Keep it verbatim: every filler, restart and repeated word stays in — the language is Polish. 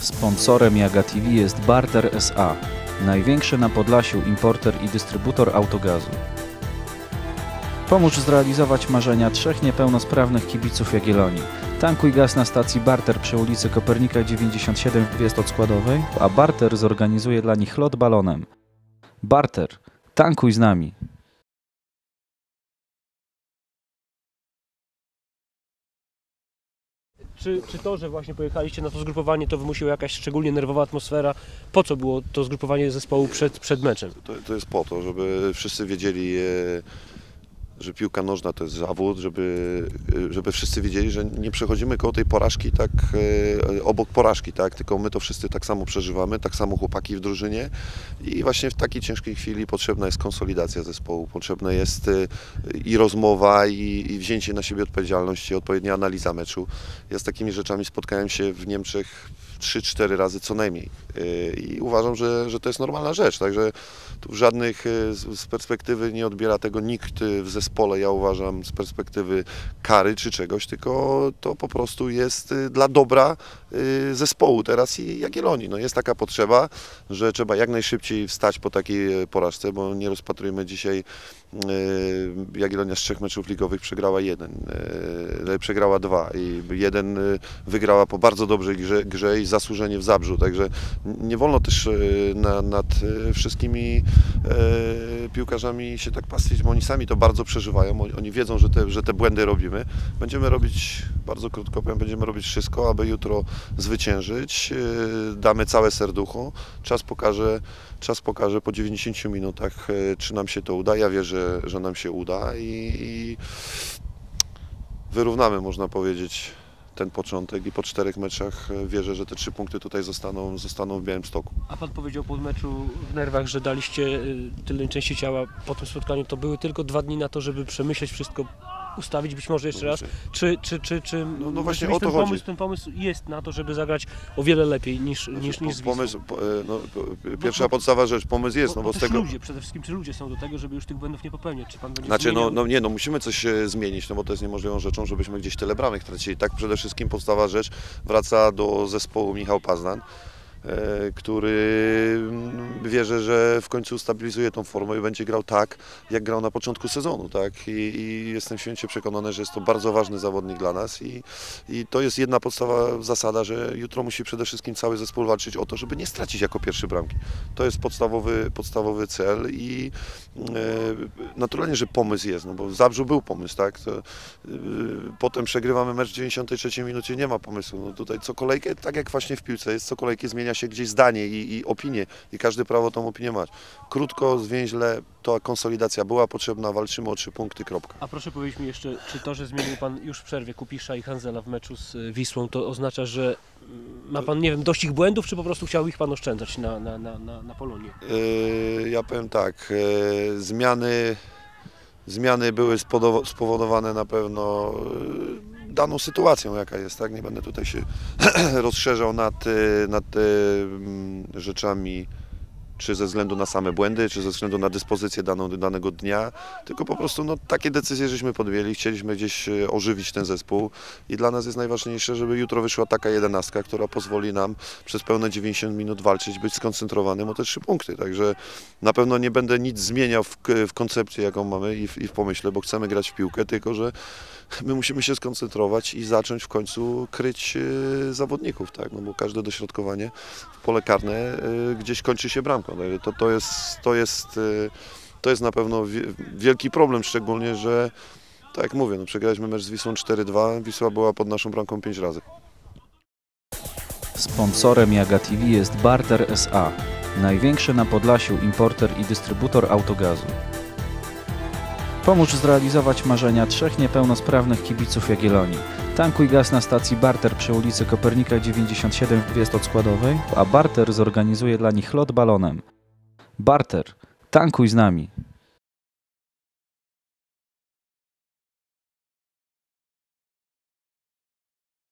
Sponsorem Jaga T V jest Barter S A, największy na Podlasiu importer i dystrybutor autogazu. Pomóż zrealizować marzenia trzech niepełnosprawnych kibiców Jagiellonii. Tankuj gaz na stacji Barter przy ulicy Kopernika dziewięćdziesiąt siedem w Gwiazd od Składowej, a Barter zorganizuje dla nich lot balonem. Barter, tankuj z nami! Czy, czy to, że właśnie pojechaliście na to zgrupowanie, to wymusiła jakaś szczególnie nerwowa atmosfera? Po co było to zgrupowanie zespołu przed, przed meczem? To, to jest po to, żeby wszyscy wiedzieli, że piłka nożna to jest zawód, żeby, żeby wszyscy wiedzieli, że nie przechodzimy koło tej porażki tak obok porażki, tak? Tylko my to wszyscy tak samo przeżywamy, tak samo chłopaki w drużynie i właśnie w takiej ciężkiej chwili potrzebna jest konsolidacja zespołu, potrzebna jest i rozmowa, i, i wzięcie na siebie odpowiedzialności, odpowiednia analiza meczu. Ja z takimi rzeczami spotkałem się w Niemczech trzy cztery razy co najmniej i uważam, że, że to jest normalna rzecz, także tu żadnych z perspektywy nie odbiera tego nikt w zespole, ja uważam, z perspektywy kary czy czegoś, tylko to po prostu jest dla dobra zespołu teraz i Jagiellonii. No jest taka potrzeba, że trzeba jak najszybciej wstać po takiej porażce, bo nie rozpatrujemy dzisiaj, Jagiellonia z trzech meczów ligowych przegrała jeden, przegrała dwa i jeden wygrała po bardzo dobrej grze, grze i zasłużenie w Zabrzu, także nie wolno też na, nad wszystkimi e, piłkarzami się tak pastwić, bo oni sami to bardzo przeżywają, oni, oni wiedzą, że te, że te błędy robimy. Będziemy robić, bardzo krótko powiem, będziemy robić wszystko, aby jutro zwyciężyć, e, damy całe serducho, czas pokaże, czas pokaże po dziewięćdziesięciu minutach, e, czy nam się to uda, ja wierzę, że nam się uda i, i wyrównamy, można powiedzieć, ten początek i po czterech meczach wierzę, że te trzy punkty tutaj zostaną, zostaną w Białymstoku. A Pan powiedział po meczu w nerwach, że daliście tyle części ciała po tym spotkaniu. To były tylko dwa dni na to, żeby przemyśleć wszystko, ustawić być może jeszcze raz. Czy, czy, czy, czy no, no właśnie o to ten, chodzi. pomysł, ten pomysł jest na to, żeby zagrać o wiele lepiej niż, niż, niż z Wisłą? Pomysł, no, pierwsza podstawa rzecz, pomysł jest. Bo, no, bo bo z tego... ludzie, przede wszystkim czy ludzie są do tego, żeby już tych błędów nie popełniać? Czy Pan będzie Znaczy, no, zmieniał... no nie, no musimy coś zmienić, no bo to jest niemożliwą rzeczą, żebyśmy gdzieś tyle bramek tracili. Tak, przede wszystkim podstawa rzecz wraca do zespołu Michał Pazdan, który wierzę, że w końcu stabilizuje tą formę i będzie grał tak, jak grał na początku sezonu, tak? I, i jestem święcie przekonany, że jest to bardzo ważny zawodnik dla nas i, i to jest jedna podstawa zasada, że jutro musi przede wszystkim cały zespół walczyć o to, żeby nie stracić jako pierwszy bramki. To jest podstawowy, podstawowy cel i e, naturalnie, że pomysł jest, no bo w Zabrzu był pomysł, tak? To, e, potem przegrywamy mecz w dziewięćdziesiątej trzeciej minucie, nie ma pomysłu. No tutaj co kolejkę, tak jak właśnie w piłce jest, co kolejkę zmienia się gdzieś zdanie i, i opinię i każdy prawo tą opinię ma. Krótko, zwięźle, ta konsolidacja była potrzebna, walczymy o trzy punkty, kropka. A proszę powiedzieć mi jeszcze, czy to, że zmienił Pan już w przerwie Kupisza i Hanzela w meczu z Wisłą, to oznacza, że ma Pan, nie wiem, dość ich błędów, czy po prostu chciał ich Pan oszczędzać na, na, na, na, na Polonię? Yy, ja powiem tak, yy, zmiany, zmiany były spowodowane na pewno yy, daną sytuacją, jaka jest, tak? Nie będę tutaj się rozszerzał nad, nad e, rzeczami, czy ze względu na same błędy, czy ze względu na dyspozycję daną, danego dnia, tylko po prostu no, takie decyzje żeśmy podjęli, chcieliśmy gdzieś ożywić ten zespół i dla nas jest najważniejsze, żeby jutro wyszła taka jedenastka, która pozwoli nam przez pełne dziewięćdziesiąt minut walczyć, być skoncentrowanym o te trzy punkty, także na pewno nie będę nic zmieniał w, w koncepcji, jaką mamy i w, i w pomyśle, bo chcemy grać w piłkę, tylko że my musimy się skoncentrować i zacząć w końcu kryć y, zawodników, tak? No bo każde dośrodkowanie w pole karne y, gdzieś kończy się bramką. To, to, jest, to, jest, y, to jest na pewno wi wielki problem, szczególnie, że tak jak mówię, no, przegraliśmy mecz z Wisłą cztery dwa, Wisła była pod naszą bramką pięć razy. Sponsorem Jaga T V jest Barter S A, największy na Podlasiu importer i dystrybutor autogazu. Pomóż zrealizować marzenia trzech niepełnosprawnych kibiców Jagiellonii. Tankuj gaz na stacji Barter przy ulicy Kopernika dziewięćdziesiąt siedem w Gwiazd od Składowej, a Barter zorganizuje dla nich lot balonem. Barter, tankuj z nami!